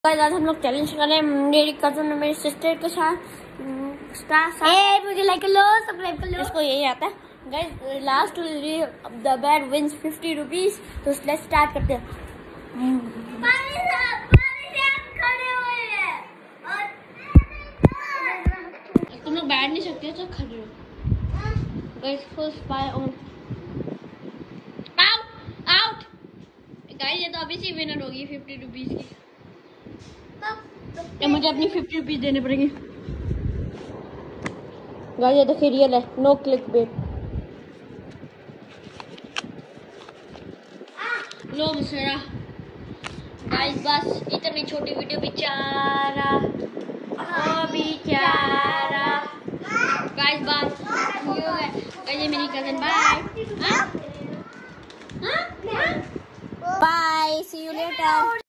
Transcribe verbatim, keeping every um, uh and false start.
आज हम लोग चैलेंज कर रहे हैं मेरी कजन और मेरी सिस्टर के साथ। ए, मुझे लाइक कर लो, सब्सक्राइब कर लो। इसको यही आता है guys. Last the bad wins fifty rupees. तो लेट्स स्टार्ट करते हैं। तुम लोग बैठ नहीं सकते तो खड़े हो। Guys first buy on out out. Guys ये तो अभी से विनर होगी फिफ्टी रुपीज की। तो मुझे अपनी फिफ्टी रुपीज देने पड़ेंगे। गाइस ये देखिए रियल है, नो क्लिक बेट। लो मसरा गाइस, बस इतनी छोटी वीडियो। बेचारा ओ बेचारा गाइस, बस गाइस ये मेरी cousin. Bye bye, see you letter.